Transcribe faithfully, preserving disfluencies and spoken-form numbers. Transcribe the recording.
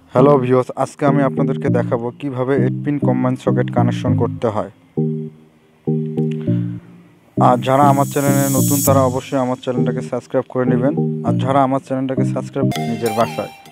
Hello viewers, আজকে আমি আপনাদেরকে দেখাবো কিভাবে eight pin combine socket connection করতে হয়। আর যারা আমার চ্যানেলে নতুন তারা অবশ্যই আমার চ্যানেলটাকে সাবস্ক্রাইব করে নেবেন। আর যারা আমার চ্যানেলটাকে সাবস্ক্রাইব নিজের বাসায়